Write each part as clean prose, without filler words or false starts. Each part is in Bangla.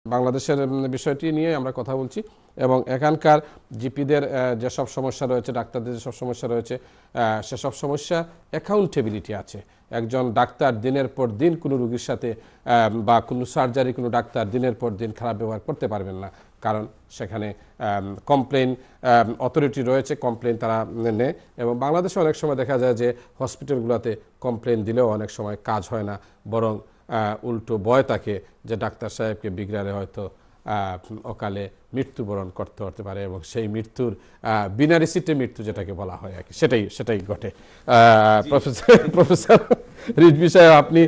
বাংলাদেশের বিষয়টি নিয়ে আমরা কথা বলছি এবং এখানকার জিপিদের যেসব সমস্যা রয়েছে, ডাক্তারদের যেসব সমস্যা রয়েছে, সেসব সমস্যা অ্যাকাউন্টেবিলিটি আছে। একজন ডাক্তার দিনের পর দিন কোনো রোগীর সাথে বা কোনো সার্জারি কোনো ডাক্তার দিনের পর দিন খারাপ ব্যবহার করতে পারবেন না, কারণ সেখানে কমপ্লেন অথরিটি রয়েছে, কমপ্লেন তারা নেয়। এবং বাংলাদেশে অনেক সময় দেখা যায় যে হসপিটালগুলোতে কমপ্লেন দিলেও অনেক সময় কাজ হয় না, বরং উল্টো ভয় থাকে যে ডাক্তার সাহেবকে বিগড়ালে হয়তো অকালে মৃত্যুবরণ করতে হতে পারে এবং সেই মৃত্যুর বিনা রিসিটে মৃত্যু যেটাকে বলা হয় আর কি, সেটাই ঘটে। প্রফেসর রিজভি সাহেব, আপনি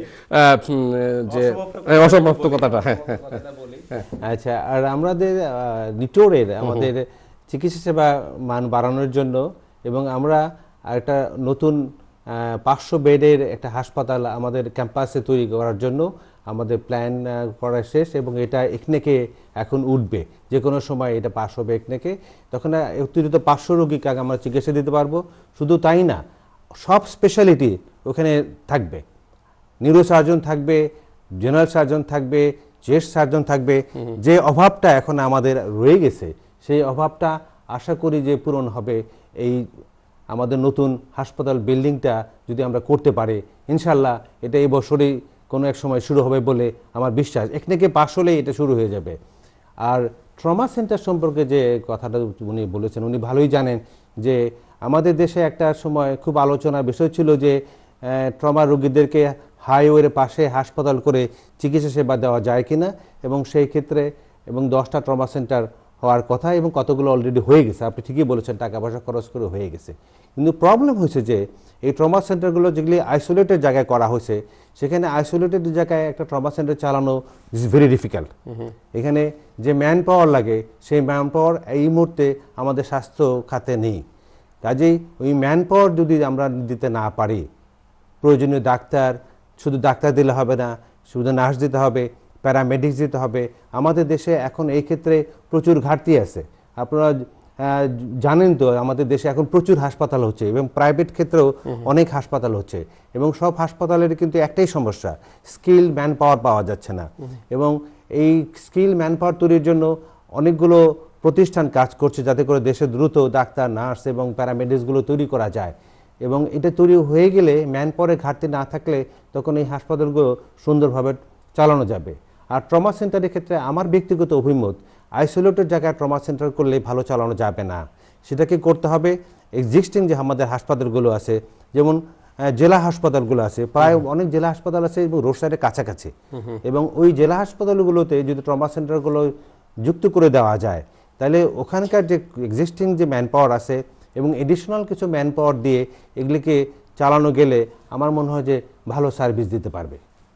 যে অসমাপ্ত কথাটা, আচ্ছা, আর আমাদের নিটোরের আমাদের চিকিৎসা সেবা মান বাড়ানোর জন্য এবং আমরা একটা নতুন 500 বেডের একটা হাসপাতাল আমাদের ক্যাম্পাসে তৈরি করার জন্য আমাদের প্ল্যান করা শেষ এবং এটা একনেকে এখন উঠবে, যে কোনো সময় এটা পাস হবে একনেকে। তখন অতিরিক্ত 500 রোগীকে আমরা চিকিৎসা দিতে পারবো। শুধু তাই না, সব স্পেশালিটি ওখানে থাকবে, নিউরো সার্জন থাকবে, জেনারেল সার্জন থাকবে, চেস্ট সার্জন থাকবে। যে অভাবটা এখন আমাদের রয়ে গেছে সেই অভাবটা আশা করি যে পূরণ হবে এই আমাদের নতুন হাসপাতাল বিল্ডিংটা যদি আমরা করতে পারি। ইনশাল্লাহ এটা এই বছরই কোনো এক সময় শুরু হবে বলে আমার বিশ্বাস। একদিকে পাশ হলেই এটা শুরু হয়ে যাবে। আর ট্রমা সেন্টার সম্পর্কে যে কথাটা উনি বলেছেন, উনি ভালোই জানেন যে আমাদের দেশে একটা সময় খুব আলোচনার বিষয় ছিল যে ট্রমা রোগীদেরকে হাইওয়ের পাশে হাসপাতাল করে চিকিৎসা সেবা দেওয়া যায় কিনা, এবং সেই ক্ষেত্রে এবং 10টা ট্রমা সেন্টার হওয়ার কথা এবং কতগুলো অলরেডি হয়ে গেছে। আপনি ঠিকই বলেছেন, টাকা পয়সা খরচ করে হয়ে গেছে। কিন্তু প্রবলেম হয়েছে যে এই ট্রমা সেন্টারগুলো যেগুলি আইসোলেটেড জায়গায় করা হয়েছে, সেখানে আইসোলেটেড জায়গায় একটা ট্রমা সেন্টার চালানো ইজ ভেরি ডিফিকাল্ট। এখানে যে ম্যান পাওয়ার লাগে সেই ম্যান পাওয়ার এই মুহূর্তে আমাদের স্বাস্থ্য খাতে নেই। কাজেই ওই ম্যান পাওয়ার যদি আমরা দিতে না পারি, প্রয়োজনীয় ডাক্তার, শুধু ডাক্তার দিলে হবে না, শুধু নার্স দিতে হবে, প্যারামেডিক্স দিতে হবে। আমাদের দেশে এখন এই ক্ষেত্রে প্রচুর ঘাটতি আছে। আপনারা জানেন তো আমাদের দেশে এখন প্রচুর হাসপাতাল হচ্ছে এবং প্রাইভেট ক্ষেত্রেও অনেক হাসপাতাল হচ্ছে, এবং সব হাসপাতালের কিন্তু একটাই সমস্যা, স্কিল ম্যান পাওয়ার পাওয়া যাচ্ছে না। এবং এই স্কিল ম্যান পাওয়ার তৈরির জন্য অনেকগুলো প্রতিষ্ঠান কাজ করছে যাতে করে দেশে দ্রুত ডাক্তার, নার্স এবং প্যারামেডিক্সগুলো তৈরি করা যায়। এবং এটা তৈরি হয়ে গেলে ম্যান পাওয়ারের ঘাটতি না থাকলে তখন এই হাসপাতালগুলো সুন্দরভাবে চালানো যাবে। আর ট্রমা সেন্টারের ক্ষেত্রে আমার ব্যক্তিগত অভিমত, আইসোলেটেড জায়গায় ট্রমা সেন্টার করলে ভালো চালানো যাবে না। সেটাকে করতে হবে এক্সিস্টিং যে আমাদের হাসপাতালগুলো আছে, যেমন জেলা হাসপাতালগুলো আছে, প্রায় অনেক জেলা হাসপাতাল আছে এবং রোড সাইডের কাছাকাছি, এবং ওই জেলা হাসপাতালগুলোতে যদি ট্রমা সেন্টারগুলো যুক্ত করে দেওয়া যায়, তাহলে ওখানকার যে এক্সিস্টিং যে ম্যান পাওয়ার আছে এবং এডিশনাল কিছু ম্যান পাওয়ার দিয়ে এগুলিকে চালানো গেলে আমার মনে হয় যে ভালো সার্ভিস দিতে পারবে।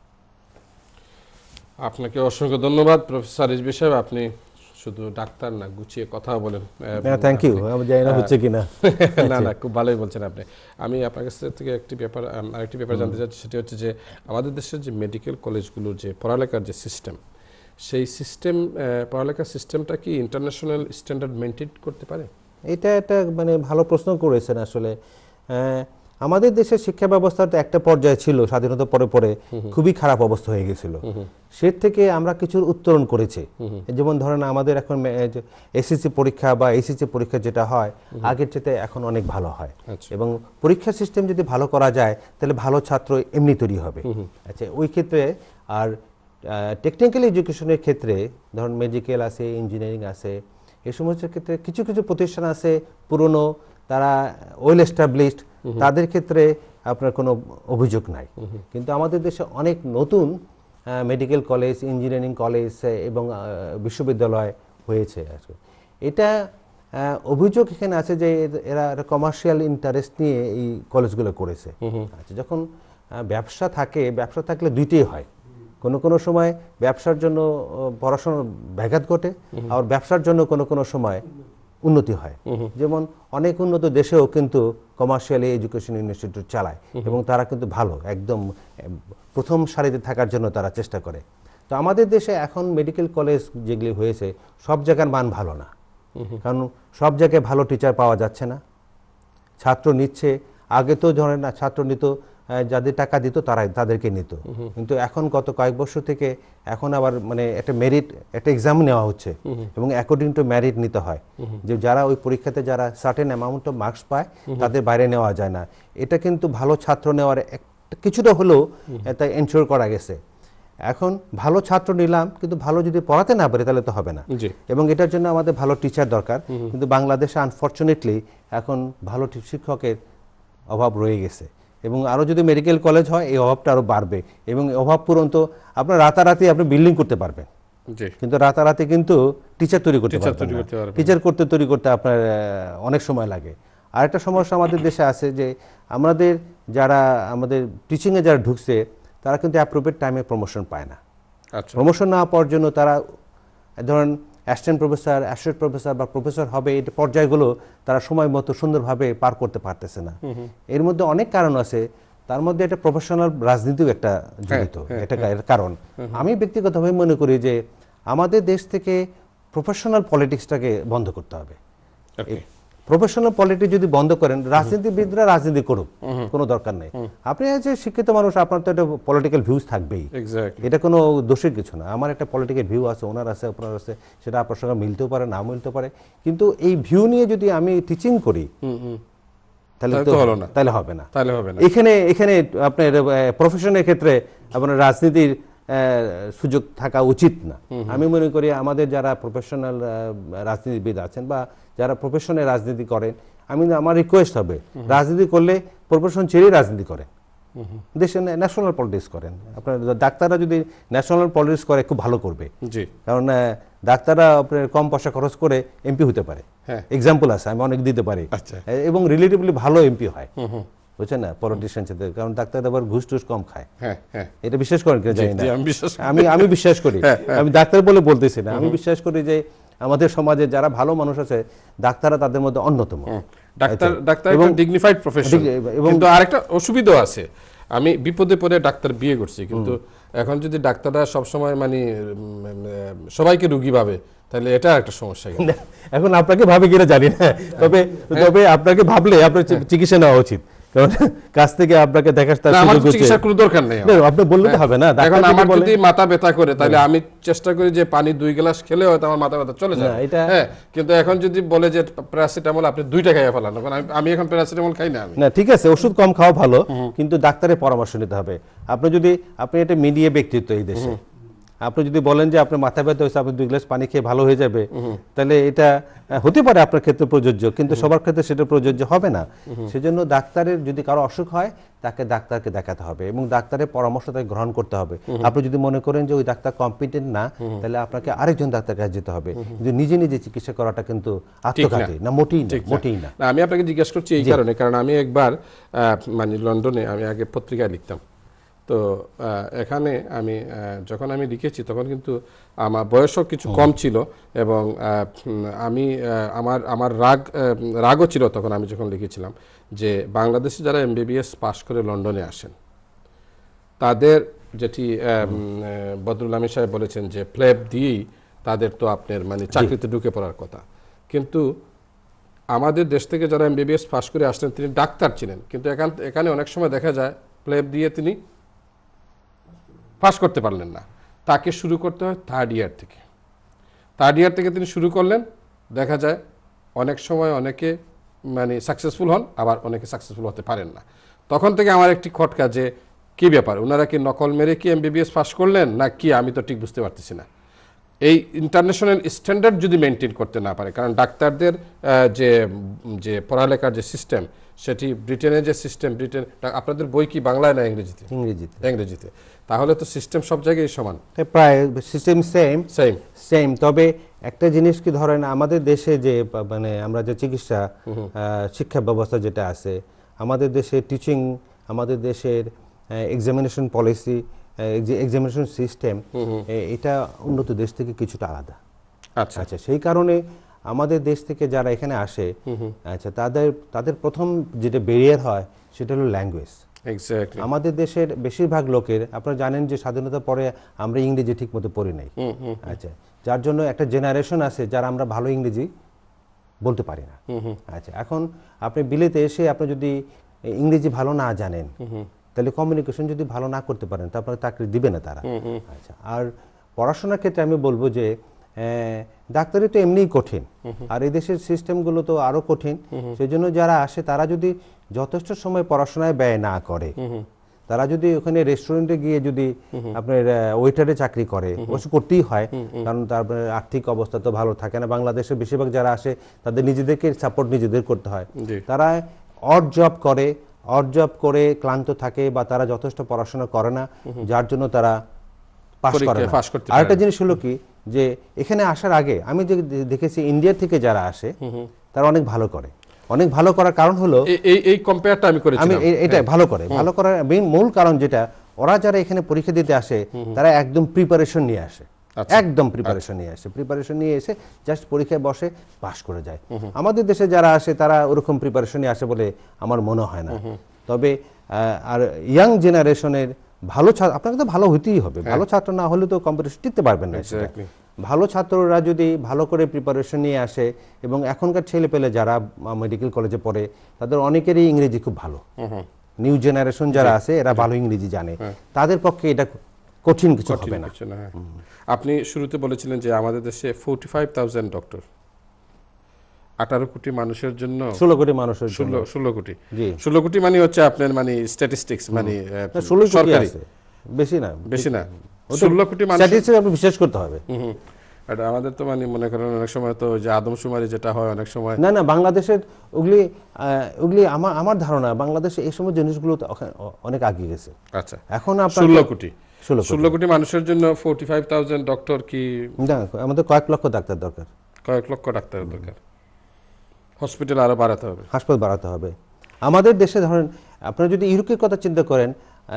আপনাকে অসংখ্য ধন্যবাদ প্রফেসর রিজভি সাহেব। আপনি শুধু ডাক্তার না, গুছিয়ে কথা বলেন। Thank you. আমি জানি না হচ্ছে কিনা। না না, খুব ভালোই বলছেন আপনি। আমি আপনার কাছ থেকে আরেকটি ব্যাপার জানতে চাচ্ছি, সেটি হচ্ছে যে আমাদের দেশের যে মেডিকেল কলেজগুলোর যে পড়ালেখার যে সিস্টেম, সেই সিস্টেম, পড়ালেখার সিস্টেমটা কি ইন্টারন্যাশনাল স্ট্যান্ডার্ড মেনটেন করতে পারে? এটা একটা মানে ভালো প্রশ্ন করেছেন। আসলে আমাদের দেশের শিক্ষা ব্যবস্থাটা একটা পর্যায়ে ছিল স্বাধীনতা পরে পরে খুবই খারাপ অবস্থা হয়ে গেছিল। সে থেকে আমরা কিছুর উত্তরণ করেছি। যেমন ধরেন আমাদের এখন এসএসসি পরীক্ষা বা এইচএসসি পরীক্ষা যেটা হয় আগের চেয়ে এখন অনেক ভালো হয়, এবং পরীক্ষা সিস্টেম যদি ভালো করা যায় তাহলে ভালো ছাত্র এমনি তৈরি হবে। আচ্ছা, ওই ক্ষেত্রে আর টেকনিক্যাল এডুকেশনের ক্ষেত্রে ধরুন মেডিকেল আছে, ইঞ্জিনিয়ারিং আছে, এই সমস্ত ক্ষেত্রে কিছু কিছু প্রতিষ্ঠান আছে পুরনো, তারা ওয়েল এস্টাবলিশড, তাদের ক্ষেত্রে আপনার কোনো অভিযোগ নাই। কিন্তু আমাদের দেশে অনেক নতুন মেডিকেল কলেজ, ইঞ্জিনিয়ারিং কলেজ এবং বিশ্ববিদ্যালয় হয়েছে। এটা অভিযোগ এখানে আছে যে এরা কমার্শিয়াল ইন্টারেস্ট নিয়ে এই কলেজগুলো করেছে। আচ্ছা, যখন ব্যবসা থাকে, ব্যবসা থাকলে দুইটাই হয়। কোনো কোনো সময় ব্যবসার জন্য পড়াশোনার ব্যাঘাত ঘটে, আর ব্যবসার জন্য কোনো কোনো সময় উন্নতি হয়। যেমন অনেক উন্নত দেশেও কিন্তু কমার্শিয়াল এডুকেশন ইনস্টিটিউট চালায় এবং তারা কিন্তু ভালো, একদম প্রথম সারিতে থাকার জন্য তারা চেষ্টা করে। তো আমাদের দেশে এখন মেডিকেল কলেজ যেগুলি হয়েছে সব জায়গার মান ভালো না, কারণ সব জায়গায় ভালো টিচার পাওয়া যাচ্ছে না। ছাত্র নিচ্ছে, আগে তো ধরেন না ছাত্র নিত যাদের টাকা দিত তাদেরকে নিত, কিন্তু এখন গত কয়েক বছর থেকে এখন আবার মানে একটা মেরিট একটা এক্সাম নেওয়া হচ্ছে এবং অ্যাকর্ডিং টু মেরিট নিতে হয়, যে যারা ওই পরীক্ষাতে যারা সার্টেন অ্যামাউন্ট অফ মার্কস পায় তাদের বাইরে নেওয়া যায় না। এটা কিন্তু ভালো ছাত্র নেওয়ার কিছুটা হলেও এটা এনশিওর করা গেছে। এখন ভালো ছাত্র নিলাম কিন্তু ভালো যদি পড়াতে না পারে তাহলে তো হবে না, এবং এটার জন্য আমাদের ভালো টিচার দরকার। কিন্তু বাংলাদেশে আনফরচুনেটলি এখন ভালো শিক্ষকের অভাব রয়ে গেছে, এবং আরও যদি মেডিকেল কলেজ হয় এই অভাবটা আরও বাড়বে, এবং অভাব পূরণ তো আপনার রাতারাতি আপনি বিল্ডিং করতে পারবেন, কিন্তু রাতারাতি কিন্তু টিচার তৈরি করতে পারবেন না। টিচার তৈরি করতে আপনার অনেক সময় লাগে। আরেকটা সমস্যা আমাদের দেশে আছে যে যারা আমাদের টিচিংয়ে যারা ঢুকছে তারা কিন্তু অ্যাপ্রোপ্রিয়েট টাইমে প্রমোশন পায় না। প্রমোশন না পাওয়ার জন্য তারা ধরেন অ্যাসিস্ট্যান্ট প্রফেসর, অ্যাসোসিয়েট প্রফেসর বা প্রফেসর হবে, এই পর্যায়গুলো তারা সময় মতো সুন্দরভাবে পার করতে পারতেছে না। এর মধ্যে অনেক কারণ আছে, তার মধ্যে একটা প্রফেশনাল রাজনীতিও একটা জড়িত, এটা কারণ। আমি ব্যক্তিগতভাবে মনে করি যে আমাদের দেশ থেকে প্রফেশনাল পলিটিক্সটাকে বন্ধ করতে হবে। প্রফেশনাল পলিটিক্স যদি বন্ধ করেন, রাজনীতিবিদরা রাজনীতি করুক, কোনো দরকার নেই। আপনি যে শিক্ষিত মানুষ, আপনার তো একটা পলিটিক্যাল ভিউজ থাকবেই, এটা কোনো দোষের কিছু না। আমার একটা পলিটিক্যাল ভিউ আছে, ওনার আছে, আপনার আছে, সেটা আপনার সঙ্গে মিলতেও পারে, না মিলতে পারে, কিন্তু এই ভিউ নিয়ে যদি আমি টিচিং করি তাহলে হবে না। এখানে আপনার প্রফেশনের ক্ষেত্রে আপনার রাজনীতির সুযোগ থাকা উচিত না। আমি মনে করি আমাদের যারা প্রফেশনাল রাজনীতিবিদ আছেন বা যারা প্রফেশনে রাজনীতি করেন, আমার রিকোয়েস্ট হবে রাজনীতি করলে প্রফেশন ছেড়ে রাজনীতি করেন, দেশে ন্যাশনাল পলিটিক্স করেন। আপনার ডাক্তাররা যদি ন্যাশনাল পলিটিক্স করে খুব ভালো করবে, কারণ ডাক্তাররা আপনার কম পয়সা খরচ করে এমপি হতে পারে। এক্সাম্পল আছে, আমি অনেক দিতে পারি, এবং রিলেটিভলি ভালো এমপি হয়, বুঝছেন না, পলিটিশিয়ান সাথে, কারণ ডাক্তাররা আবার ঘুষ টুস কম খায়। এটা বিশ্বাস করেন কিনা জানি না, আমি বিশ্বাস করি, আমি ডাক্তার বলে বলতেছি না, আমি বিশ্বাস করি যে আমাদের সমাজে যারা ভালো মানুষ আছে ডাক্তাররা তাদের মধ্যে অন্যতম। ডাক্তার এবং ডিগনিফাইড প্রফেশন, কিন্তু আরেকটা অসুবিধা আছে, আমি বিপদে পড়ে ডাক্তার বিয়ে করছি, কিন্তু এখন যদি ডাক্তাররা সবসময় মানে সবাইকে রুগী ভাবে তাহলে এটা একটা সমস্যা। এখন আপনাকে ভাবে কিনা জানি না, তবে আপনাকে ভাবলে আপনার চিকিৎসা নেওয়া উচিত, কারণ কাছ থেকে আপনাকে দেখার চিকিৎসার কোনো দরকার নেই, আপনি বললে তো হবে না। এখন আমার যদি মাথা ব্যথা করে তাহলে আমি চেষ্টা করি যে পানি 2 গ্লাস খেলে হয়তো আমার মাথা ব্যথা চলে যায়, হ্যাঁ, কিন্তু এখন যদি বলে যে প্যারাসিটামল আপনি 2টা খাইয়া ফেলান, আমি এখন প্যারাসিটামল খাই না। না, ঠিক আছে, ওষুধ কম খাওয়া ভালো, কিন্তু ডাক্তারের পরামর্শ নিতে হবে। আপনি এটা মিডিয়া ব্যক্তিত্ব এই দেশে, আপনি যদি বলেন যে আপনার মাথা ব্যথা হয়েছে, আপনি 2 গ্লাস পানি খেয়ে ভালো হয়ে যাবে, তাহলে এটা হতে পারে আপনার ক্ষেত্রে প্রযোজ্য, কিন্তু সবার ক্ষেত্রে সেটা প্রযোজ্য হবে না। সেজন্য ডাক্তারের যদি কারো অসুখ হয় তাকে ডাক্তারকে দেখাতে হবে এবং ডাক্তারের পরামর্শ তাকে গ্রহণ করতে হবে। আপনি যদি মনে করেন যে ওই ডাক্তার কম্পিটেন্ট না, তাহলে আপনাকে আরেকজন ডাক্তার কাছে যেতে হবে, কিন্তু নিজে নিজে চিকিৎসা করাটা কিন্তু আত্মঘাতী না, মোটেই না। আমি আপনাকে জিজ্ঞেস করছি এই কারণে, কারণ আমি একবার মানে লন্ডনে আমি আগে পত্রিকায় লিখতাম, তো এখানে যখন আমি লিখেছি তখন কিন্তু আমার বয়সও কিছু কম ছিল, এবং আমার রাগও ছিল তখন আমি যখন লিখেছিলাম যে বাংলাদেশে যারা MBBS পাশ করে লন্ডনে আসেন তাদের, যেটি বদরুল আমির সাহেব বলেছেন যে প্লেব দিয়েই তাদের তো আপনার মানে চাকরিতে ঢুকে পড়ার কথা, কিন্তু আমাদের দেশ থেকে যারা MBBS পাশ করে আসলেন তিনি ডাক্তার ছিলেন, কিন্তু এখানে অনেক সময় দেখা যায় প্লেব দিয়ে তিনি পাস করতে পারলেন না, তাকে শুরু করতে হয় থার্ড ইয়ার থেকে তিনি শুরু করলেন, দেখা যায় অনেক সময় অনেকে মানে সাকসেসফুল হন, আবার অনেকে সাকসেসফুল হতে পারেন না। তখন থেকে আমার একটি খটকা যে কি ব্যাপার, ওনারা কি নকল মেরে কি MBBS পাস করলেন না কি, আমি তো ঠিক বুঝতে পারতেছি না। এই ইন্টারন্যাশনাল স্ট্যান্ডার্ড যদি মেনটেন করতে না পারে, কারণ ডাক্তারদের যে পড়ালেখার যে সিস্টেম সেটি ব্রিটেনের যে সিস্টেম, আপনাদের বই কি বাংলায় না ইংরেজিতে, তাহলে তো সিস্টেম সব জায়গায় সমান, প্রায় সিস্টেম সেম। তবে একটা জিনিস কি ধরেন, আমাদের দেশে যে মানে আমরা যে চিকিৎসা শিক্ষা ব্যবস্থা যেটা আছে, আমাদের দেশে টিচিং, আমাদের দেশের এক্সামিনেশন পলিসি, এক্সামিনেশন সিস্টেম, এটা উন্নত দেশ থেকে কিছুটা আলাদা। আচ্ছা, সেই কারণে আমাদের দেশ থেকে যারা এখানে আসে, আচ্ছা, তাদের প্রথম যেটা ব্যারিয়ার হয় সেটা হলো ল্যাঙ্গুয়েজ। আমাদের দেশের বেশিরভাগ লোকের, আপনারা জানেন যে স্বাধীনতার পরে আমরা ইংরেজি ঠিক মতো পড়ি নাই, আচ্ছা, যার জন্য একটা জেনারেশন আছে যারা আমরা ভালো ইংরেজি বলতে পারি না। আচ্ছা, এখন আপনি বিলেতে এসে আপনি যদি ইংরেজি ভালো না জানেন, তাহলে কমিউনিকেশন যদি ভালো না করতে পারেন তারপরে চাকরি দিবে না তারা। আচ্ছা, আর পড়াশোনার ক্ষেত্রে আমি বলবো যে ডাক্তারি তো এমনিই কঠিন, আর এই দেশের সিস্টেমগুলো তো আরো কঠিন। সেই জন্য যারা আসে তারা যদি যথেষ্ট সময় পড়াশোনায় ব্যয় না করে, তারা যদি ওখানে রেস্টুরেন্টে গিয়ে যদি আপনার ওয়েটারে চাকরি করে, অবশ্য করতেই হয়, কারণ তারপরে আর্থিক অবস্থা তো ভালো থাকে না। বাংলাদেশের বেশিরভাগ যারা আসে তাদের নিজেদেরকে সাপোর্ট নিজেদের করতে হয়। তারা অড জব করে ক্লান্ত থাকে, বা তারা যথেষ্ট পড়াশোনা করে না, যার জন্য তারা পাস করে না। আরেকটা জিনিস হলো কি, যে এখানে আসার আগে আমি যে দেখেছি ইন্ডিয়া থেকে যারা আসে তারা অনেক ভালো করে। অনেক ভালো করার কারণ হলো এই কম্পেয়ারটা আমি করেছিলাম, এটা ভালো করার মূল কারণ যেটা, ওরা যারা এখানে পরীক্ষা দিতে আসে তারা একদম প্রিপারেশন নিয়ে আসে, একদম প্রিপারেশন নিয়ে এসে জাস্ট পরীক্ষায় বসে পাস করে যায়। আমাদের দেশে যারা আসে তারা ওরকম প্রিপারেশন নিয়ে আসে বলে আমার মনে হয় না। তবে আর ইয়াং জেনারেশনের ভালো ছাত্র, আপনাকে তো ভালো হতেই হবে, ভালো ছাত্র না হলে তো কম্পিটিশন টিকতে পারবেন না। ভালো ছাত্ররা যদি ভালো করে প্রিপারেশন নিয়ে আসে, এবং এখনকার ছেলে পেলে যারা মেডিকেল কলেজে পড়ে তাদের অনেকেরই ইংরেজি খুব ভালো, নিউ জেনারেশন যারা আছে এরা ভালো ইংরেজি জানে, তাদের পক্ষে এটা কঠিন কিছু হবে না। আপনি শুরুতে বলেছিলেন যে আমাদের দেশে 45,000 ডক্টর, 18 কোটি মানুষের জন্য 16 কোটি মানুষের জন্য 16 কোটি 16 কোটি মানে হচ্ছে আপনার মানে স্ট্যাটিস্টিক্স মানে সরকারি, বেশি না 16 কোটি মানুষ স্ট্যাটিস্টিক্স আপনি বিশ্বাস করতে হবে। এটা আমাদের তো মানে মনে করেন অনেক সময় তো যে আদমশুমারি যেটা হয় অনেক সময় না বাংলাদেশের ওগুলি আমার ধারণা বাংলাদেশে এই সময় জিনিসগুলো অনেক এগিয়ে গেছে। আচ্ছা, এখন 16 কোটি মানুষের জন্য 45,000 ডক্টর কি না, আমাদের কয়েক লক্ষ ডাক্তার দরকার, কয়েক লক্ষ ডাক্তার দরকার। হসপিটাল আরো বাড়াতে হবে, হাসপাতাল বাড়াতে হবে। আমাদের দেশে ধরেন আপনারা যদি ইউরোপের কথা চিন্তা করেন,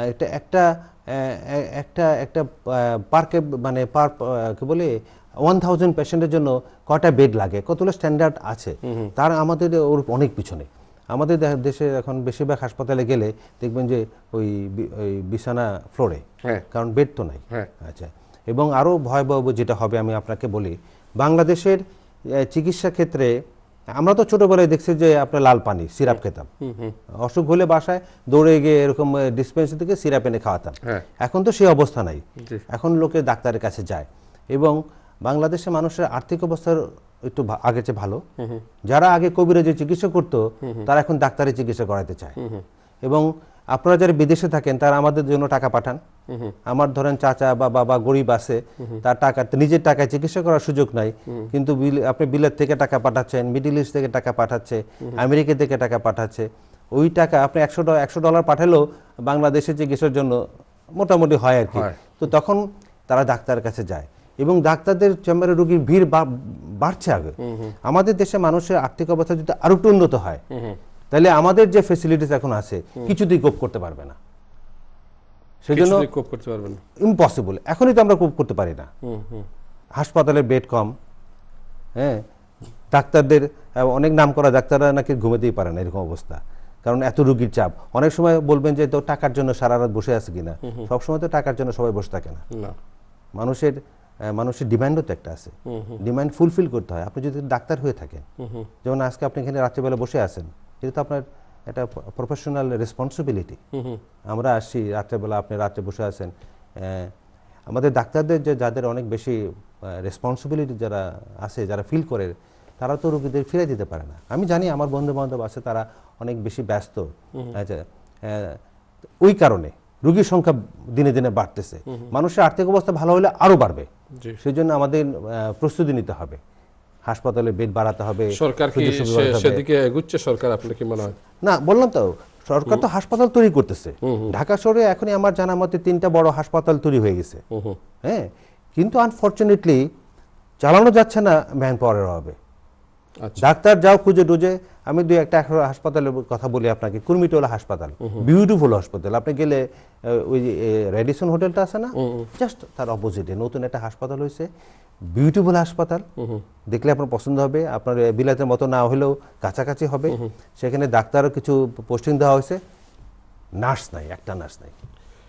একটা পার্কে মানে কি বলে 1000 পেশেন্টের জন্য কয়টা বেড লাগে, কতগুলো স্ট্যান্ডার্ড আছে, তার আমাদের ওর অনেক পিছনে। আমাদের দেশে এখন বেশিরভাগ হাসপাতালে গেলে দেখবেন যে ওই বিছানা ফ্লোরে, কারণ বেড তো নাই। আচ্ছা, এবং আরো ভয়াবহ যেটা হবে আমি আপনাকে বলি, বাংলাদেশের চিকিৎসা ক্ষেত্রে আমরা তো ছোটবেলায় দেখছি যে আপনার লাল পানি সিরাপ খেতাম, অসুখ হলে বাসায় দৌড়ে গিয়ে এরকম ডিসপেন্সারি থেকে সিরাপ এনে খাওয়াতাম। এখন তো সেই অবস্থা নাই, এখন লোকে ডাক্তারের কাছে যায়। এবং বাংলাদেশের মানুষের আর্থিক অবস্থার একটু আগের চেয়ে ভালো, যারা আগে কবিরাজের চিকিৎসা করতো তারা এখন ডাক্তারের চিকিৎসা করাতে চায়। এবং আপনারা যারা বিদেশে থাকেন তারা আমাদের জন্য টাকা পাঠান। আমার ধরেন চাচা বা বাবা গরিব আছে, তার টাকা নিজের টাকায় চিকিৎসা করার সুযোগ নাই, কিন্তু আপনি বিলেত থেকে টাকা পাঠাচ্ছেন, মিডল ইস্ট থেকে টাকা পাঠাচ্ছে, আমেরিকা থেকে টাকা পাঠাচ্ছে। ওই টাকা আপনি $100 পাঠালেও বাংলাদেশে চিকিৎসার জন্য মোটামুটি হয় আর কি। তো তখন তারা ডাক্তারের কাছে যায়, এবং ডাক্তারদের চেম্বারে রোগীর ভিড় বাড়ছে। আগে আমাদের দেশে মানুষের আর্থিক অবস্থা যদি আরো একটু উন্নত হয়, তাহলে আমাদের যে ফ্যাসিলিটিস এখন আছে কিছুতেই কোপ করতে পারবে না, সেজন্য ইম্পসিবল। এখনই তো আমরা কোপ করতে পারি না, হাসপাতালে বেড কম, ডাক্তারদের অনেক নাম করা ডাক্তাররা নাকি ঘুমাতেই পারে না, এরকম অবস্থা, কারণ এত রোগীর চাপ। অনেক সময় বলবেন যে তো টাকার জন্য সারা রাত বসে আছে কিনা, সবসময় তো টাকার জন্য সবাই বসে থাকে না, মানুষের ডিমান্ডও তো একটা আছে, ডিমান্ড ফুলফিল করতে হয়। আপনি যদি ডাক্তার হয়ে থাকেন, যেমন আজকে আপনি এখানে রাত্রিবেলা বসে আছেন, এটা তো আপনার একটা প্রফেশনাল রেসপন্সিবিলিটি। আমরা আসছি রাত্রেবেলা, আপনি রাত্রে বসে আছেন। আমাদের ডাক্তারদের যাদের অনেক বেশি রেসপন্সিবিলিটি যারা আছে, যারা ফিল করে, তারা তো রোগীদের ফিরে দিতে পারে না। আমি জানি আমার বন্ধু বান্ধব আছে, তারা অনেক বেশি ব্যস্ত। আচ্ছা, ওই কারণে রোগীর সংখ্যা দিনে দিনে বাড়তেছে, মানুষের আর্থিক অবস্থা ভালো হলে আরো বাড়বে। সেই জন্য আমাদের প্রস্তুতি নিতে হবে, হাসপাতালে বেড বাড়াতে হবে। সরকার কি সেদিকে এগুচ্ছে? সরকার আপনার কি মনে হয়? না, বললাম তো সরকার তো হাসপাতাল তৈরি করতেছে। ঢাকা শহরে এখনই আমার জানা মতে 3টা বড় হাসপাতাল তৈরি হয়ে গেছে, কিন্তু আনফরচুনেটলি চালানো যাচ্ছে না ম্যান পাওয়ারের অভাবে। ডাক্তার যাও খুঁজে ডুজে। আমি একটা হাসপাতালের কথা বলি আপনাকে, কুর্মিটোলা হাসপাতাল, বিউটিফুল হাসপাতাল। আপনি গেলে ওই রেডিসন হোটেলটা আছে না, জাস্ট তার অপোজিটে নতুন একটা হাসপাতাল হয়েছে, বিউটিফুল হাসপাতাল, দেখলে আপনার পছন্দ হবে। আপনার বিলাতের মতো না হলেও কাছাকাছি হবে। সেখানে ডাক্তারও কিছু পোস্টিং দেওয়া হয়েছে, নার্স নাই, একটা নার্স নাই।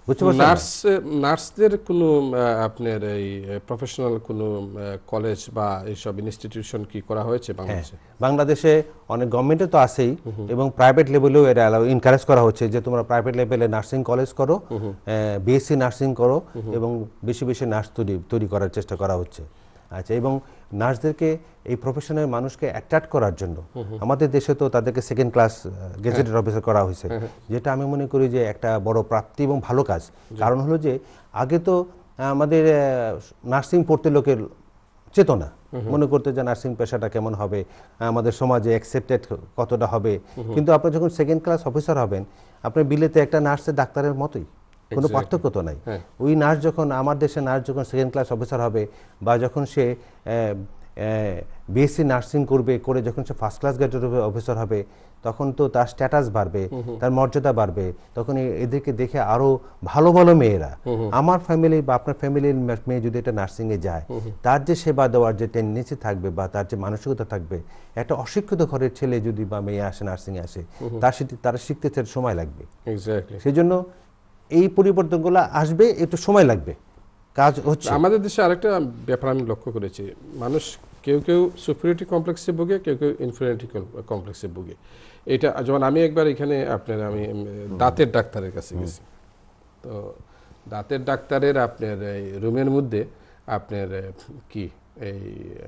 বুঝতে পারছেন? নার্সদের কোনো আপনার এই প্রফেশনাল কোনো কলেজ বা এইসব ইনস্টিটিউশন কি করা হয়েছে বাংলাদেশে? বাংলাদেশে অনেক গভর্নমেন্টে তো আছেই, এবং প্রাইভেট লেভেলেও এটা এনকারেজ করা হচ্ছে যে তোমরা প্রাইভেট লেভেলে নার্সিং কলেজ করো, বিএসসি নার্সিং করো, এবং বেশি বেশি নার্স তৈরি করার চেষ্টা করা হচ্ছে। আচ্ছা, এবং নার্সদেরকে এই প্রফেশনের মানুষকে অ্যাট্রাক্ট করার জন্য আমাদের দেশে তো তাদেরকে সেকেন্ড ক্লাস গেজেটেড অফিসার করা হয়েছে, যেটা আমি মনে করি যে একটা বড় প্রাপ্তি এবং ভালো কাজ। কারণ হলো যে আগে তো আমাদের নার্সিং পড়তে লোকের চেতনা, মনে করতে যে নার্সিং পেশাটা কেমন হবে, আমাদের সমাজে অ্যাকসেপ্টেড কতটা হবে। কিন্তু আপনি যখন সেকেন্ড ক্লাস অফিসার হবেন, আপনার বিলেতে একটা নার্সের ডাক্তারের মতোই, কোনো পার্থক্য তো নাই। ওই নার্স যখন, আমার দেশে নার্স যখন সেকেন্ড ক্লাস অফিসার হবে, বা যখন সে বিএসসি নার্সিং করে যখন সে ফার্স্ট ক্লাস গ্রেডেড অফিসার হবে, তখন তো তার স্ট্যাটাস বাড়বে, তার মর্যাদা বাড়বে। তখন এদেরকে দেখে আরো ভালো ভালো মেয়েরা, আমার ফ্যামিলি বা আপনার ফ্যামিলির মেয়ে যদি এটা নার্সিংয়ে যায়, তার যে সেবা দেওয়ার যে টেন্ডেন্সি থাকবে বা তার যে মানসিকতা থাকবে, একটা অশিক্ষিত ঘরের ছেলে যদি বা মেয়ে আসে নার্সিংয়ে আসে, তারা শিখতে সময় লাগবে। সেই জন্য এই পরিবর্তনগুলো আসবে, একটু সময় লাগবে, কাজ হচ্ছে। আমাদের দেশে আরেকটা ব্যাপার আমি লক্ষ্য করেছি, মানুষ কেউ কেউ সুপিরিয়রিটি কমপ্লেক্সে ভুগে, কেউ কেউ ইনফিরিয়রিটি কমপ্লেক্সে ভুগে। এটা যেমন আমি একবার এখানে আমি দাঁতের ডাক্তারের কাছে গেছি, তো দাঁতের ডাক্তারের আপনার এই রুমের মধ্যে আপনার কি এই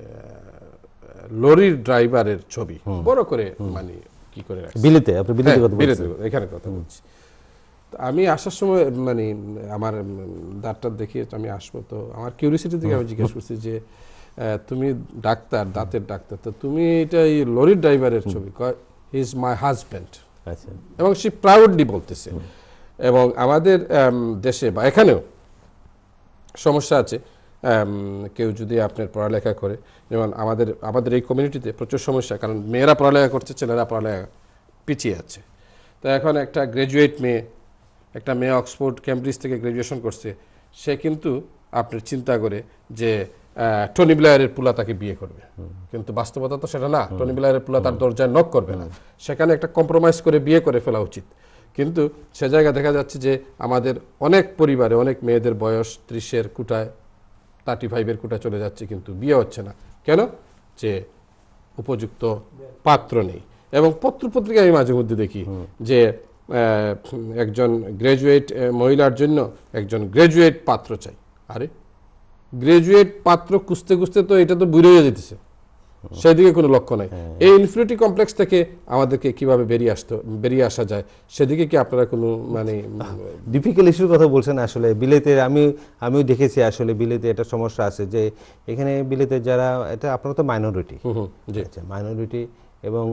লরির ড্রাইভারের ছবি বড় করে মানে কি করে রাখছে বিলেতে, আপনি বিলেতে কথা বলছেন? এখানে কথা বলছি। আমি আসার সময় মানে আমার দাঁতটা দেখিয়ে আমি আসবো, তো আমার কিউরিসিটি থেকে আমি জিজ্ঞেস করছি যে তুমি ডাক্তার, দাঁতের ডাক্তার, তো তুমি এটা এই লরির ড্রাইভারের ছবি? He is my husband. এবং সে প্রাউডলি বলতেছে। এবং আমাদের দেশে বা এখানেও সমস্যা আছে, কেউ যদি আপনার পড়ালেখা করে, যেমন আমাদের এই কমিউনিটিতে প্রচুর সমস্যা, কারণ মেয়েরা পড়ালেখা করছে, ছেলেরা পড়ালেখা পিছিয়ে আছে। তো এখন একটা গ্র্যাজুয়েট মেয়ে, একটা মেয়ে অক্সফোর্ড ক্যামব্রিজ থেকে গ্র্যাজুয়েশন করছে, সে কিন্তু আপনার চিন্তা করে যে টনি ব্লেয়ারের পুলা তাকে বিয়ে করবে, কিন্তু বাস্তবতা তো সেটা না। টনি ব্লেয়ারের পুলা তার দরজায় নক করবে না, সেখানে একটা কম্প্রোমাইজ করে বিয়ে করে ফেলা উচিত। কিন্তু সে জায়গায় দেখা যাচ্ছে যে আমাদের অনেক পরিবারে অনেক মেয়েদের বয়স 30-এর কোটায়, 35-এর কোটায় চলে যাচ্ছে, কিন্তু বিয়ে হচ্ছে না। কেন? যে উপযুক্ত পাত্র নেই। এবং পত্রিকায় আমি মাঝে মধ্যে দেখি যে একজন গ্র্যাজুয়েট মহিলার জন্য একজন গ্র্যাজুয়েট পাত্র চাই। আরে গ্র্যাজুয়েট পাত্র খুঁজতে খুঁজতে তো এটা তো বুড়ো হয়ে যেতেছে, সেদিকে কোনো লক্ষ্য নাই। এই ইনফিরিয়রিটি কমপ্লেক্স থেকে আমাদেরকে কিভাবে বেরিয়ে আসা যায়, সেদিকে কি আপনারা কোনো মানে ডিফিকাল্ট ইস্যুর কথা বলছেন? আসলে বিলেতে আমিও দেখেছি, আসলে বিলেতে একটা সমস্যা আছে যে এখানে বিলেতে যারা, এটা আপনারা তো মাইনরিটি, আচ্ছা মাইনরিটি, এবং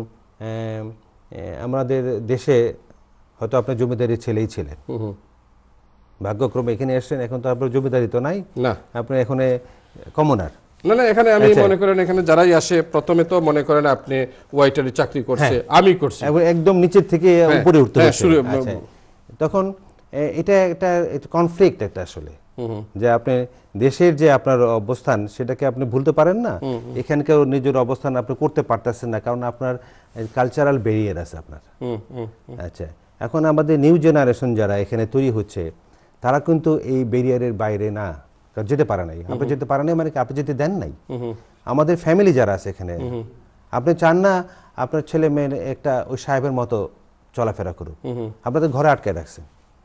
আমাদের দেশে হয়তো আপনার জমিদারি ছেলেই ছিলেন, ভাগ্যক্রমে এখানে এসেছেন, এখন তো আপনার জমিদারি তো নাই, না আপনি এখানে কমনার। না, এখানে আমি মনে করেন এখানে যারাই আসে প্রথমে তো মনে করেন আপনি ওয়াইটারি চাকরি করছে, আমি করছি, একদম নিচের থেকে উপরে উঠতে হচ্ছে। তখন এটা একটা কনফ্লিক্ট একটা, আসলে যে আপনি দেশের যে আপনার অবস্থান সেটাকে আপনি ভুলতে পারেন না, এখানকার নিজের অবস্থান আপনি করতে পারতেছেন না, কারণ আপনার কালচারাল ব্যারিয়ার আছে আপনার। আচ্ছা, এখন আমাদের নিউ জেনারেশন যারা এখানে তৈরি হচ্ছে, তারা কিন্তু এই ব্যারিয়ারের বাইরে না, যেতে পারে নাই। আপনি যেতে পারেন নাই মানে কি আপনি যেতে দেন নাই। আমাদের ফ্যামিলি যারা আছে এখানে, আপনি চান না আপনার ছেলে মেয়ে একটা ওই সাহেবের মতো চলাফেরা করুক, আপনাদের ঘরে আটকে রাখছেন,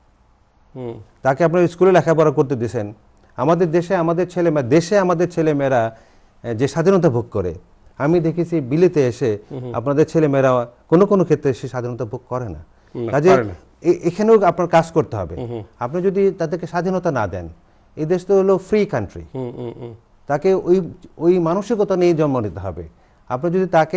তাকে আপনার স্কুলে লেখাপড়া করতে দিয়েছেন। আমাদের দেশে আমাদের ছেলে মেয়েরা যে স্বাধীনতা ভোগ করে, আমি দেখেছি বিলেতে এসে আপনাদের ছেলে মেয়েরা কোনো কোনো ক্ষেত্রে সে স্বাধীনতা ভোগ করে না। কাজে এখানেও আপনার কাজ করতে হবে। আপনি যদি তাদেরকে স্বাধীনতা না দেন, এই দেশ তো হলো ফ্রি কান্ট্রি, তাকে ওই মানসিকতা নিয়ে জন্ম নিতে হবে। আপনি যদি তাকে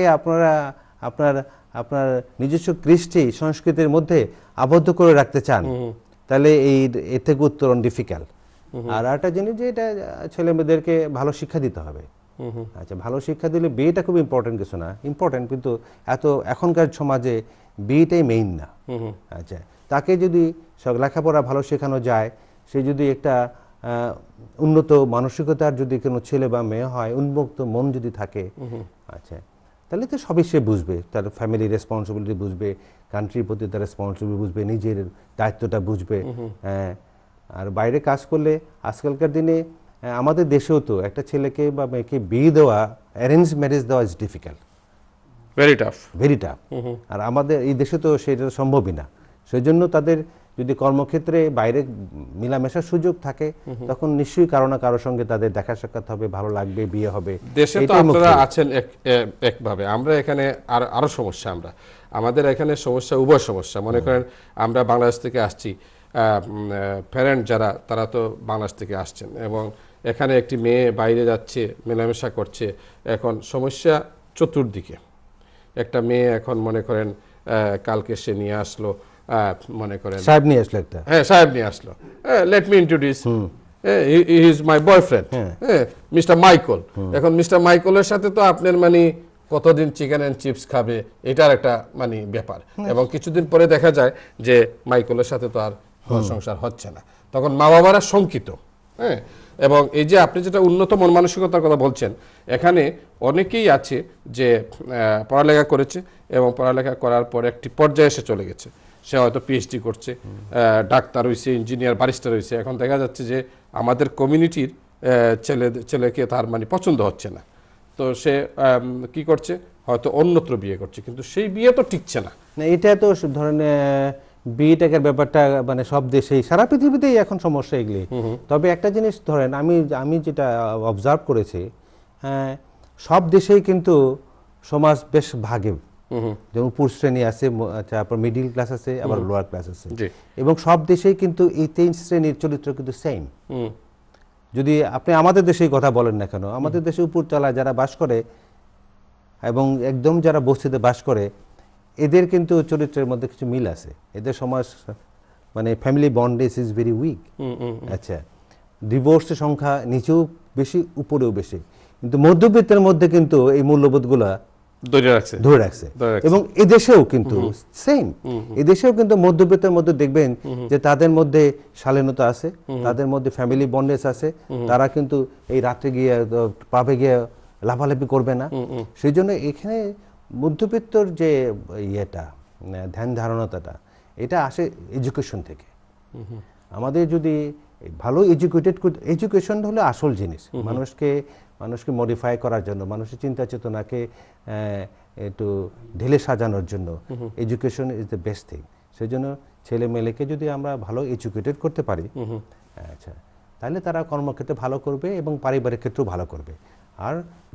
আপনার নিজস্ব কৃষ্টি সংস্কৃতির মধ্যে আবদ্ধ করে রাখতে চান, তাহলে এর থেকে উত্তরণ ডিফিকাল্ট। আর একটা জিনিস যে এটা ছেলে মেয়েদেরকে ভালো শিক্ষা দিতে হবে। আচ্ছা, ভালো শিক্ষা দিলে বিয়েটা খুব ইম্পর্টেন্ট কিছু না, ইম্পর্টেন্ট, কিন্তু এখনকার সমাজে বিয়েটাই মেইন না। আচ্ছা, তাকে যদি লেখাপড়া ভালো শেখানো যায়, সে যদি একটা উন্নত মানসিকতার যদি কোনো ছেলে বা মেয়ে হয়, উন্মুক্ত মন যদি থাকে, আচ্ছা, তাহলে তো সবই সে বুঝবে, তার ফ্যামিলি রেসপন্সিবিলিটি বুঝবে, কান্ট্রির প্রতি তার রেসপন্সিবিলিটি বুঝবে, নিজের দায়িত্বটা বুঝবে। আর বাইরে কাজ করলে আজকালকার দিনে আমাদের দেশেও তো একটা ছেলেকে বা মেয়েকে বিয়ে দেওয়া, অ্যারেঞ্জ ম্যারেজ দেওয়া ইজ ডিফিকাল্ট, ভেরি টাফ। আর আমাদের এই দেশে তো সেটা সম্ভবই না। সেই জন্য তাদের যদি কর্মক্ষেত্রে বাইরে মিলামেশার সুযোগ থাকে, তখন নিশ্চয়ই কারো না কারোর সঙ্গে তাদের দেখা সাক্ষাৎ হবে, ভালো লাগবে, বিয়ে হবে। দেশে তো আপনারা আছেন একভাবে, আমরা এখানে আরো সমস্যা। আমাদের এখানে সমস্যা, উভয় সমস্যা। মনে করেন আমরা বাংলাদেশ থেকে আসছি, প্যারেন্ট যারা, তারা তো বাংলাদেশ থেকে আসছেন, এবং এখানে একটি মেয়ে বাইরে যাচ্ছে, মেলামেশা করছে। এখন সমস্যা চতুর্দিকে। একটা মেয়ে এখন মনে করেন কালকে সে নিয়ে আসলো, মনে করেন সাহেব নিয়ে আসলো একটা, হ্যাঁ সাহেব নিয়ে আসলো, let me introduce, he is my boyfriend, mister Michael. এখন মিস্টার মাইকেলের সাথে তো আপনার মানে কতদিন চিকেন অ্যান্ড চিপস খাবে, এটার একটা মানে ব্যাপার। এবং কিছুদিন পরে দেখা যায় যে মাইকেলের সাথে তো আর সংসার হচ্ছে না, তখন মা বাবারা শঙ্কিত। হ্যাঁ, এবং এই যে আপনি যেটা উন্নত মন মানসিকতার কথা বলছেন, এখানে অনেকেই আছে যে পড়ালেখা করেছে এবং পড়ালেখা করার পর একটি পর্যায়ে এসে চলে গেছে, সে হয়তো পিএইচডি করছে, ডাক্তার হয়েছে, ইঞ্জিনিয়ার, ব্যারিস্টার হয়েছে। এখন দেখা যাচ্ছে যে আমাদের কমিউনিটির ছেলেকে তার মানে পছন্দ হচ্ছে না, তো সে কি করছে, হয়তো অন্যত্র বিয়ে করছে, কিন্তু সেই বিয়ে তো টিকছে না। এটা তো ধরেন বিয়েটাকের ব্যাপারটা মানে সব দেশেই, সারা পৃথিবীতেই এখন সমস্যা এগুলি। তবে একটা জিনিস ধরেন, আমি যেটা অবজার্ভ করেছি, সব দেশেই কিন্তু সমাজ বেশ ভাগে, যেমন উপর শ্রেণী আছে, তারপর মিডিল ক্লাস আছে, আবার লোয়ার ক্লাস আছে, এবং সব দেশেই কিন্তু এই 3 শ্রেণীর চরিত্র কিন্তু সেম। যদি আপনি আমাদের দেশেই কথা বলেন না কেন, আমাদের দেশে উপর তলায় যারা বাস করে এবং একদম যারা বস্তিতে বাস করে, এদের কিন্তু চরিত্রের মধ্যে কিছু মিল আছে। এদের সমাজ মানে family bondage is very weak. আচ্ছা, ডিভোর্সের সংখ্যা নিচেও বেশি, উপরেও বেশি, কিন্তু মধ্যবিত্তের মধ্যে কিন্তু এই মূল্যবোধগুলা ধরে রাখছে। এবং এদেশেও কিন্তু সেম, এদেশেও কিন্তু মধ্যবিত্তের মধ্যে দেখবেন যে তাদের মধ্যে শালীনতা আছে, তাদের মধ্যে ফ্যামিলি বন্ডেজ আছে, তারা কিন্তু এই রাত্রে গিয়ে পাবে গিয়ে লাফালাফি করবে না। সেই জন্য এখানে মধ্যবিত্তর যে ইয়েটা, ধ্যান ধারণাটা, এটা আসে এডুকেশন থেকে। আমাদের যদি ভালো এডুকেশন হলো আসল জিনিস, মানুষকে মডিফাই করার জন্য, মানুষের চিন্তা চেতনাকে একটু ঢেলে সাজানোর জন্য education is the best thing. সেই জন্য ছেলে মেয়েকে যদি আমরা ভালো এডুকেটেড করতে পারি, আচ্ছা, তাহলে তারা কর্মক্ষেত্রে ভালো করবে এবং পারিবারিক ক্ষেত্রেও ভালো করবে। আর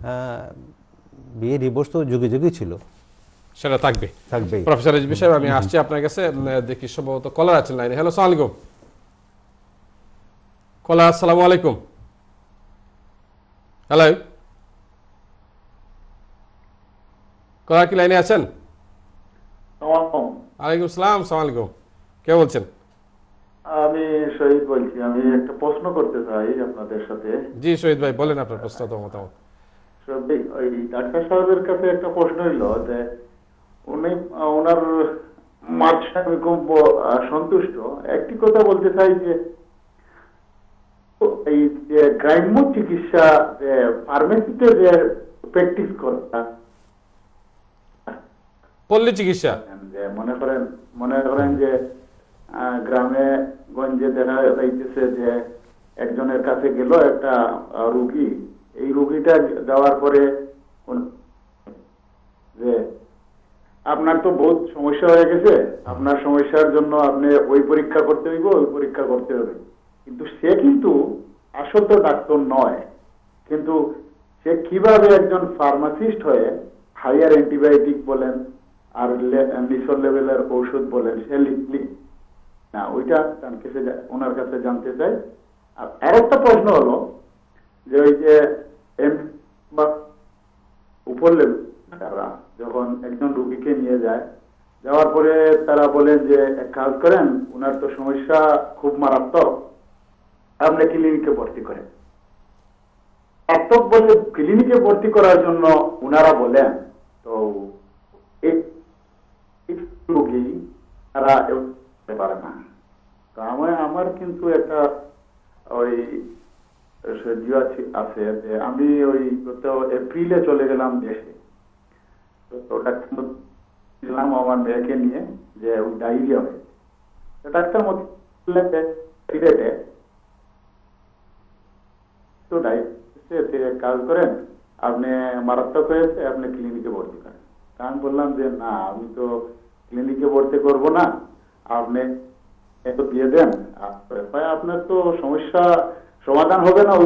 বিয়ে ডিভোর্স তো যুগে যুগেই ছিল, সেটা থাকবে। প্রফেসর রিজভী সাহেব, আমি আসছি আপনার কাছে, দেখি সম্ভবত কলার আছেন লাইনে। হ্যালো, আসসালামু আলাইকুম। কলার, আসসালামু আলাইকুম। হ্যালো, কলার কি লাইনে আছেন? ওয়ালাইকুম আসসালাম, আসসালামু আলাইকুম। কে বলছেন? আমি শহীদ বলছি। আমি একটা প্রশ্ন করতে চাই আপনাদের সাথে। জি শহীদ ভাই, বলেন আপনার প্রশ্ন তো মতামত। ওই ডাক্তার সাহেবের কাছে একটা প্রশ্ন হইল যে ওনার মাঝে আমি খুব সন্তুষ্ট। একটি কথা বলতে চাই যে এই যে গ্রাম্য চিকিৎসা, যে ফার্মেসিতে যে প্র্যাকটিস করা, পল্লী চিকিৎসা, যে মনে করেন যে গ্রামে গঞ্জে দেখা যাইতেছে যে একজনের কাছে গেল একটা রুগী, এই রুগীটা যাওয়ার পরে যে আপনার তো বহুত সমস্যা হয়ে গেছে, আপনার সমস্যার জন্য আপনি ওই পরীক্ষা করতে হইব, ওই পরীক্ষা করতে হবে, কিন্তু সে কিন্তু আসল তো ডাক্তার নয়, কিন্তু সে কিভাবে একজন ফার্মাসিস্ট হয়ে হাইয়ার অ্যান্টিবায়োটিক বলেন আর নিচর লেভেলের ঔষধ বলেন সে লিখলি না, ওইটা ওনার কাছে জানতে চাই। আর একটা প্রশ্ন হলো যে ওই যে উপর লেভেল যখন একজন রুগীকে নিয়ে যায়, যাওয়ার পরে তারা বলেন যে এক কাজ করেন, ওনার তো সমস্যা খুব মারাত্মক, আপনি ক্লিনিকে ভর্তি করেন। মারাত্মক বলে ক্লিনিকে ভর্তি করার জন্য ওনারা বলেন, তো রুগী তারা পারে না। তো আমার কিন্তু একটা ওই আছে যে আমি ওই গত এপ্রিলে চলে গেলাম দেশে, তো ডাক্তার আমার মেয়েকে নিয়ে যে ওই ডায়রিয়া হয়েছে, ডাক্তার মধ্যে সিলেটে, তো কাজ করেন, আপনি মারাত্মক হয়েছে, আপনি ক্লিনিকে ভর্তি করেন। আমি বললাম যে না, আমি তো ক্লিনিকে ভর্তি করব না, আপনি এত দিয়ে দেন, আপনার তো সমস্যা সমাধান হবে না।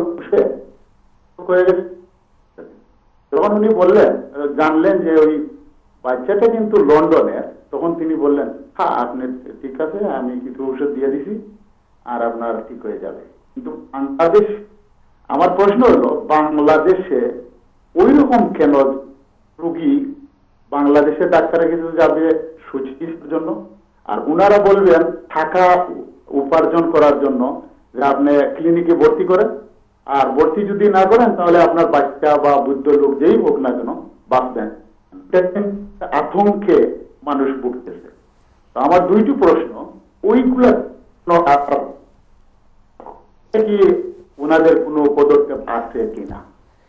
তখন উনি বললেন, জানলেন যে ওই বাচ্চাটা কিন্তু লন্ডনের, তখন তিনি বললেন হ্যাঁ আপনি ঠিক আছে, আমি কিছু ওষুধ দিয়ে দিছি আর আপনার ঠিক হয়ে যাবে। কিন্তু বাংলাদেশ, আমার প্রশ্ন হলো, বাংলাদেশে ওই রকম কেন রুগী বাংলাদেশের ডাক্তারের কাছে যাবে সুচিকিৎসার জন্য, আর উনারা বলবেন টাকা উপার্জন করার জন্য যে আপনি ক্লিনিকে ভর্তি করেন, আর ভর্তি যদি না করেন তাহলে আপনার বাচ্চা বা বৃদ্ধ লোক যেই হোক না কেন বাঁচবেন। আতঙ্কে মানুষ ভুগতেছে। তো আমার দুইটি প্রশ্ন, ওইগুলা কি ওনাদের কোনো পদক্ষেপ আছে কিনা,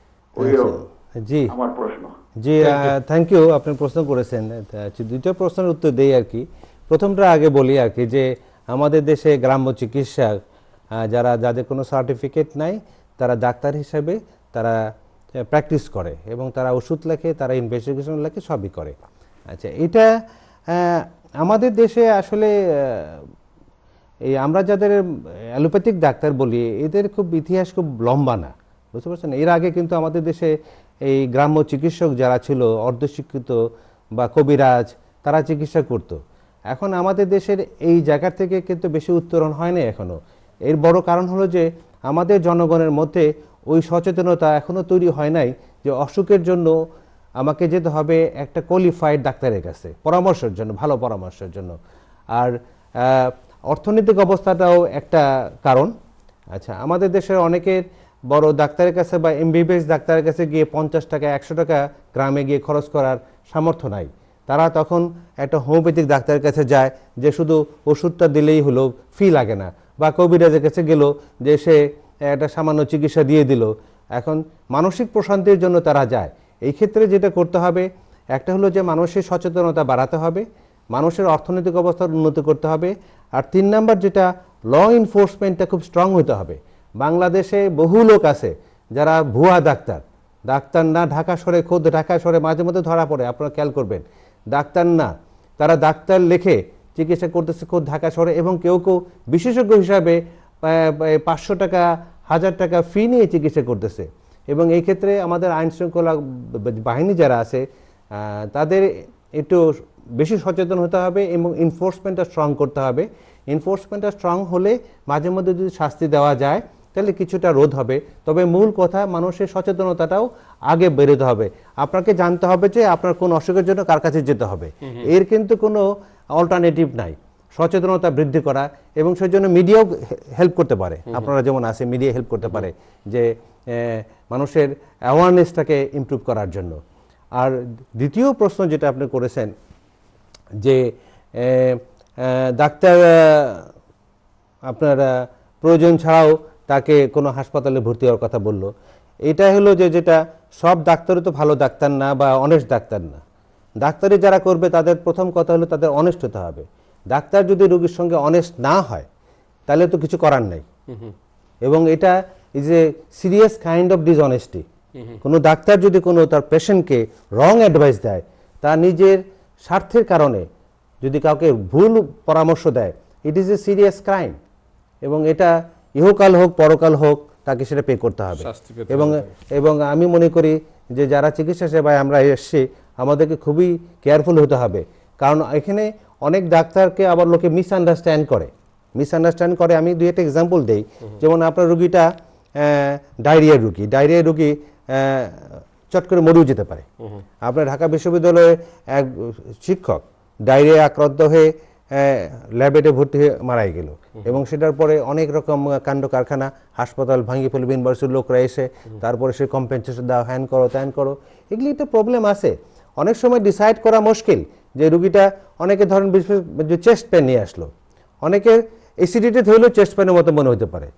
জি আমার প্রশ্ন। জি থ্যাংক ইউ, আপনি প্রশ্ন করেছেন। দুইটা প্রশ্নের উত্তর দেই আর কি। প্রথমটা আগে বলি আর কি, যে আমাদের দেশে গ্রাম্য চিকিৎসা যাদের কোনো সার্টিফিকেট নাই, তারা ডাক্তার হিসাবে তারা প্র্যাকটিস করে এবং তারা ওষুধ লেখে, তারা ইনভেস্টিগেশন লেখে, সবই করে। আচ্ছা, এটা আমাদের দেশে আসলে এই আমরা যাদের অ্যালোপ্যাথিক ডাক্তার বলি, এদের খুব ইতিহাস খুব লম্বা না, বুঝতে পারছেন। এর আগে কিন্তু আমাদের দেশে এই গ্রাম্য চিকিৎসক যারা ছিল, অর্ধশিক্ষিত বা কবিরাজ, তারা চিকিৎসা করত। এখন আমাদের দেশের এই জায়গা থেকে কিন্তু বেশি উত্তরণ হয় না এখনও। এর বড় কারণ হলো যে আমাদের জনগণের মধ্যে ওই সচেতনতা এখনও তৈরি হয় নাই যে অসুখের জন্য আমাকে যেতে হবে একটা কোয়ালিফাইড ডাক্তারের কাছে পরামর্শের জন্য, ভালো পরামর্শের জন্য। আর অর্থনৈতিক অবস্থাটাও একটা কারণ। আচ্ছা, আমাদের দেশের অনেকের বড় ডাক্তারের কাছে বা এমবিবিএস ডাক্তারের কাছে গিয়ে 50 টাকা 100 টাকা গ্রামে গিয়ে খরচ করার সামর্থ্য নাই। তারা তখন একটা হোমিওপ্যাথিক ডাক্তারের কাছে যায়, যে শুধু ওষুধটা দিলেই হলো, ফি লাগে না। বা কবিরাজের কাছে গেল, যে সে একটা সামান্য চিকিৎসা দিয়ে দিল। এখন মানসিক প্রশান্তির জন্য তারা যায়। এই ক্ষেত্রে যেটা করতে হবে, একটা হলো যে মানুষের সচেতনতা বাড়াতে হবে, মানুষের অর্থনৈতিক অবস্থার উন্নতি করতে হবে। আর 3 নাম্বার যেটা, ল এনফোর্সমেন্টটা খুব স্ট্রং হতে হবে। বাংলাদেশে বহু লোক আছে যারা ভুয়া ডাক্তার, ডাক্তার না, ঢাকা শহরে, খোদ ঢাকা শহরে মাঝে মধ্যে ধরা পড়ে, আপনারা খেয়াল করবেন। ডাক্তার না, তারা ডাক্তার লেখে চিকিৎসা করতেছে খোদ ঢাকা শহরে, এবং কেউ কেউ বিশেষজ্ঞ হিসাবে 500 টাকা 1000 টাকা ফি নিয়ে চিকিৎসা করতেছে। এবং এই ক্ষেত্রে আমাদের আইন শৃঙ্খলা বাহিনী যারা আছে তাদের একটু বেশি সচেতন হতে হবে এবং এনফোর্সমেন্টটা স্ট্রং করতে হবে। এনফোর্সমেন্টটা স্ট্রং হলে মাঝে মধ্যে যদি শাস্তি দেওয়া যায় তাহলে কিছুটা রোধ হবে। তবে মূল কথা, মানুষের সচেতনতাটাও আগে বেরোতে হবে। আপনাকে জানতে হবে যে আপনার কোন অসুখের জন্য কার কাছে যেতে হবে। এর কিন্তু কোনো অল্টারনেটিভ নাই, সচেতনতা বৃদ্ধি করা। এবং সেই জন্য মিডিয়াও হেল্প করতে পারে, আপনারা যেমন আছে, মিডিয়া হেল্প করতে পারে যে মানুষের অ্যাওয়ারনেসটাকে ইমপ্রুভ করার জন্য। আর দ্বিতীয় প্রশ্ন যেটা আপনি করেছেন, যে ডাক্তার আপনার প্রয়োজন ছাড়াও তাকে কোনো হাসপাতালে ভর্তি হওয়ার কথা বলল, এটা হলো যে যেটা সব ডাক্তারই তো ভালো ডাক্তার না বা অনেস্ট ডাক্তার না। ডাক্তারি যারা করবে তাদের প্রথম কথা হলো তাদের অনেস্ট হতে হবে। ডাক্তার যদি রোগীর সঙ্গে অনেস্ট না হয় তাহলে তো কিছু করার নেই। এবং এটা is a serious kind of dishonesty. কোনো ডাক্তার যদি কোনো তার পেশেন্টকে রং অ্যাডভাইস দেয়, তার নিজের স্বার্থের কারণে যদি কাউকে ভুল পরামর্শ দেয়, it is a serious crime. এবং এটা ইহকাল হোক পরকাল হোক তাকে সেটা পে করতে হবে। এবং আমি মনে করি যে যারা চিকিৎসা সেবায় আমরা এসছি, আমাদেরকে খুবই কেয়ারফুল হতে হবে। কারণ এখানে অনেক ডাক্তারকে আবার লোকে মিসআন্ডারস্ট্যান্ড করে। আমি দুই একটা এক্সাম্পল দেই। যেমন আপনার রুগীটা ডায়রিয়ার রুগী চট করে মরেও যেতে পারে। আপনার ঢাকা বিশ্ববিদ্যালয়ে এক শিক্ষক ডায়রিয়া আক্রান্ত হয়ে ল্যাবেটে ভর্তি হয়ে মারাই গেল। এবং সেটার পরে অনেক রকম কাণ্ড কারখানা, হাসপাতাল ভাঙিয়ে ফেলবে, ইউনিভার্সিটির লোকরা এসে তারপরে সে কম্পেনসেশন দাও, হ্যান করো ত্যান করো, এগুলি একটা প্রবলেম আছে। অনেক সময় ডিসাইড করা মুশকিল যে রুগীটা, অনেকে ধরেন যে চেস্ট পেন নিয়ে আসলো, অনেকের অ্যাসিডিটি হলেও চেস্ট পেনের মতো মনে হতে পারে,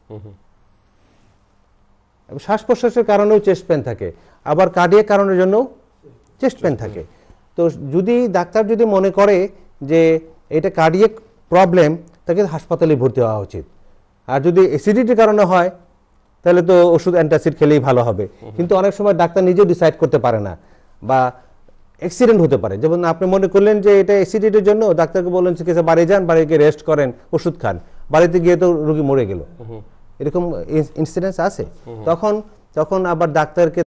শ্বাস প্রশ্বাসের কারণেও চেস্ট পেন থাকে, আবার কার্ডিয়াক কারণের জন্যও চেস্ট পেন থাকে। তো যদি ডাক্তার যদি মনে করে যে এটা কার্ডিয়াক প্রবলেম, তাকে হাসপাতালে ভর্তি হওয়া উচিত। আর যদি অ্যাসিডিটির কারণে হয় তাহলে তো ওষুধ অ্যান্টাসিড খেলেই ভালো হবে। কিন্তু অনেক সময় ডাক্তার নিজেও ডিসাইড করতে পারে না, বা অ্যাক্সিডেন্ট হতে পারে। যেমন আপনি মনে করলেন যে এটা অ্যাসিডিটির জন্য, ডাক্তারকে বললেন চিকিৎসা বাড়ি যান, বাড়ি গিয়ে রেস্ট করেন, ওষুধ খান, বাড়িতে গিয়ে তো রোগী মরে গেল, এরকম ইনসিডেন্স আছে। তখন আবার ডাক্তারকে